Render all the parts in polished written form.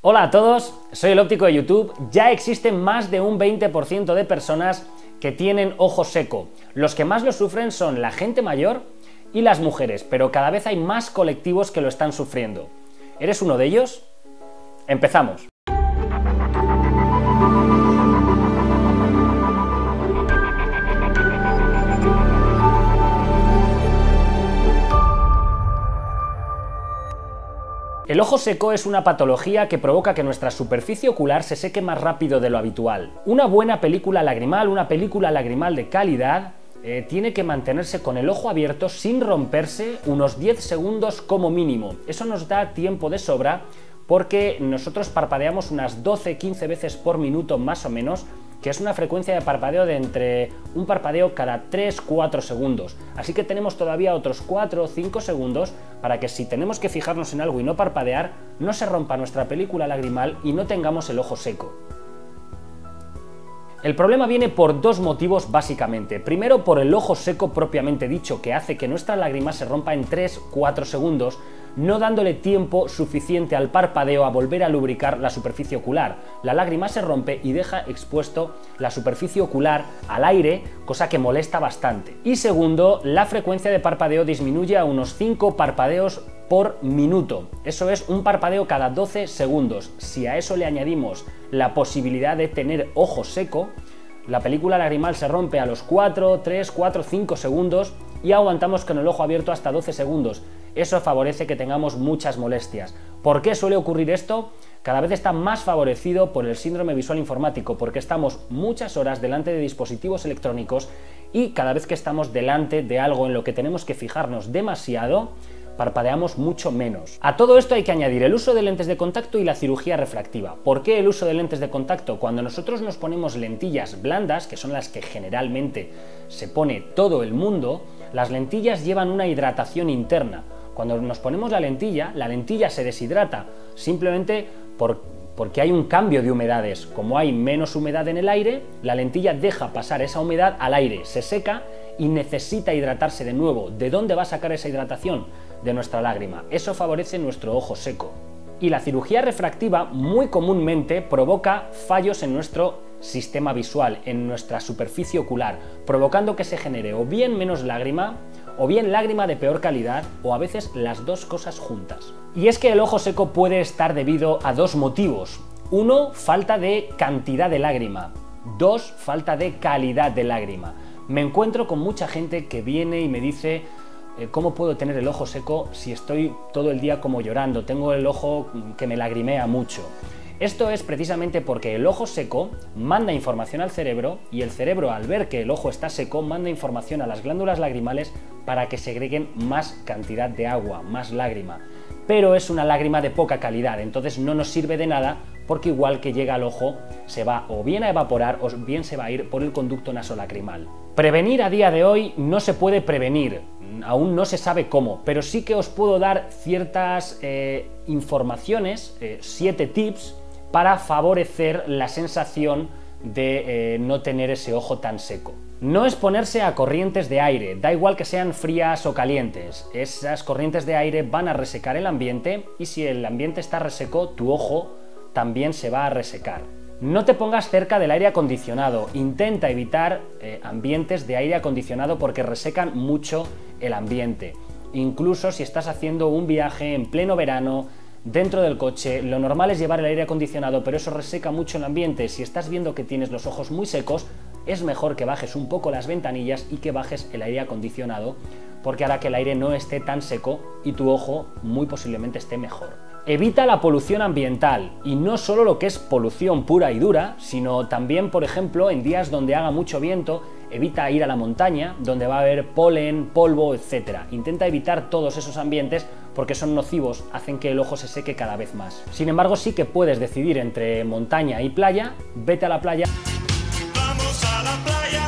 Hola a todos, soy el óptico de YouTube. Ya existen más de un 20% de personas que tienen ojo seco. Los que más lo sufren son la gente mayor y las mujeres, pero cada vez hay más colectivos que lo están sufriendo. ¿Eres uno de ellos? Empezamos. El ojo seco es una patología que provoca que nuestra superficie ocular se seque más rápido de lo habitual. Una buena película lagrimal de calidad, tiene que mantenerse con el ojo abierto sin romperse unos 10 segundos como mínimo. Eso nos da tiempo de sobra porque nosotros parpadeamos unas 12-15 veces por minuto más o menos, que es una frecuencia de parpadeo de entre un parpadeo cada 3-4 segundos. Así que tenemos todavía otros 4 o 5 segundos para que si tenemos que fijarnos en algo y no parpadear, no se rompa nuestra película lagrimal y no tengamos el ojo seco. El problema viene por dos motivos básicamente. Primero, por el ojo seco propiamente dicho, que hace que nuestra lágrima se rompa en 3-4 segundos, no dándole tiempo suficiente al parpadeo a volver a lubricar la superficie ocular. La lágrima se rompe y deja expuesto la superficie ocular al aire, cosa que molesta bastante. Y segundo, la frecuencia de parpadeo disminuye a unos 5 parpadeos por minuto. Eso es un parpadeo cada 12 segundos. Si a eso le añadimos la posibilidad de tener ojo seco, la película lagrimal se rompe a los 5 segundos y aguantamos con el ojo abierto hasta 12 segundos. Eso favorece que tengamos muchas molestias. ¿Por qué suele ocurrir esto? Cada vez está más favorecido por el síndrome visual informático, porque estamos muchas horas delante de dispositivos electrónicos y cada vez que estamos delante de algo en lo que tenemos que fijarnos demasiado, parpadeamos mucho menos. A todo esto hay que añadir el uso de lentes de contacto y la cirugía refractiva. ¿Por qué el uso de lentes de contacto? Cuando nosotros nos ponemos lentillas blandas, que son las que generalmente se pone todo el mundo, las lentillas llevan una hidratación interna. Cuando nos ponemos la lentilla se deshidrata, simplemente porque hay un cambio de humedades. Como hay menos humedad en el aire, la lentilla deja pasar esa humedad al aire, se seca y necesita hidratarse de nuevo. ¿De dónde va a sacar esa hidratación? De nuestra lágrima. Eso favorece nuestro ojo seco. Y la cirugía refractiva muy comúnmente provoca fallos en nuestro sistema visual, en nuestra superficie ocular, provocando que se genere o bien menos lágrima, o bien lágrima de peor calidad, o a veces las dos cosas juntas. Y es que el ojo seco puede estar debido a dos motivos. Uno, falta de cantidad de lágrima. Dos, falta de calidad de lágrima. Me encuentro con mucha gente que viene y me dice: ¿cómo puedo tener el ojo seco si estoy todo el día como llorando? Tengo el ojo que me lagrimea mucho. Esto es precisamente porque el ojo seco manda información al cerebro y el cerebro, al ver que el ojo está seco, manda información a las glándulas lagrimales para que segreguen más cantidad de agua, más lágrima. Pero es una lágrima de poca calidad, entonces no nos sirve de nada porque igual que llega al ojo se va o bien a evaporar o bien se va a ir por el conducto nasolacrimal. Prevenir a día de hoy no se puede prevenir, aún no se sabe cómo, pero sí que os puedo dar ciertas informaciones, 7 tips para favorecer la sensación de no tener ese ojo tan seco. No exponerse a corrientes de aire, da igual que sean frías o calientes. Esas corrientes de aire van a resecar el ambiente y si el ambiente está reseco, tu ojo también se va a resecar. No te pongas cerca del aire acondicionado, intenta evitar ambientes de aire acondicionado porque resecan mucho el ambiente. Incluso si estás haciendo un viaje en pleno verano, dentro del coche, lo normal es llevar el aire acondicionado, pero eso reseca mucho el ambiente. Si estás viendo que tienes los ojos muy secos, es mejor que bajes un poco las ventanillas y que bajes el aire acondicionado, porque hará que el aire no esté tan seco y tu ojo muy posiblemente esté mejor. Evita la polución ambiental, y no solo lo que es polución pura y dura, sino también, por ejemplo, en días donde haga mucho viento, evita ir a la montaña, donde va a haber polen, polvo, etc. Intenta evitar todos esos ambientes porque son nocivos, hacen que el ojo se seque cada vez más. Sin embargo, sí que puedes decidir entre montaña y playa, vete a la playa. Vamos a la playa.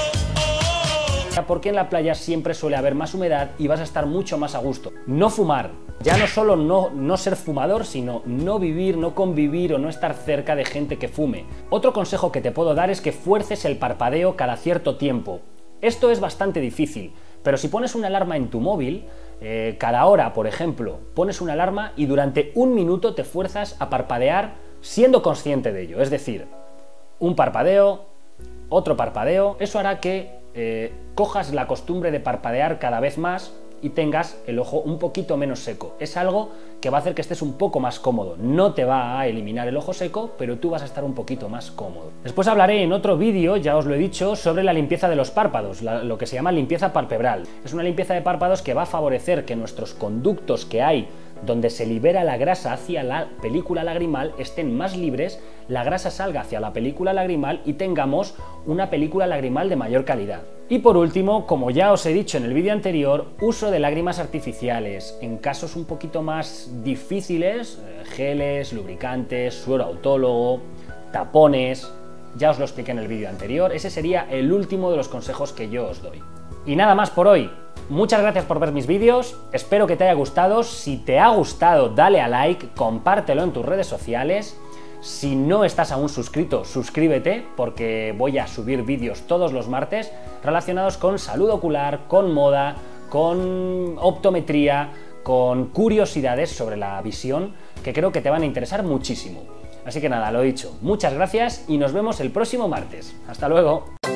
Porque en la playa siempre suele haber más humedad y vas a estar mucho más a gusto. No fumar. Ya no solo no ser fumador, sino no vivir, no convivir o no estar cerca de gente que fume. Otro consejo que te puedo dar es que fuerces el parpadeo cada cierto tiempo. Esto es bastante difícil, Pero si pones una alarma en tu móvil, cada hora, por ejemplo, pones una alarma y durante 1 minuto te fuerzas a parpadear siendo consciente de ello. Es decir, un parpadeo, otro parpadeo, eso hará que cojas la costumbre de parpadear cada vez más y tengas el ojo un poquito menos seco. Es algo que va a hacer que estés un poco más cómodo. No te va a eliminar el ojo seco, pero tú vas a estar un poquito más cómodo. Después hablaré en otro vídeo, ya os lo he dicho, sobre la limpieza de los párpados, lo que se llama limpieza palpebral. Es una limpieza de párpados que va a favorecer que nuestros conductos que hay donde se libera la grasa hacia la película lagrimal estén más libres, la grasa salga hacia la película lagrimal y tengamos una película lagrimal de mayor calidad. Y por último, como ya os he dicho en el vídeo anterior, uso de lágrimas artificiales. En casos un poquito más difíciles, geles, lubricantes, suero autólogo, tapones, ya os lo expliqué en el vídeo anterior, ese sería el último de los consejos que yo os doy. Y nada más por hoy. Muchas gracias por ver mis vídeos, espero que te haya gustado. Si te ha gustado, dale a like, compártelo en tus redes sociales. Si no estás aún suscrito, suscríbete, porque voy a subir vídeos todos los martes relacionados con salud ocular, con moda, con optometría, con curiosidades sobre la visión, que creo que te van a interesar muchísimo. Así que nada, lo dicho, muchas gracias y nos vemos el próximo martes. ¡Hasta luego!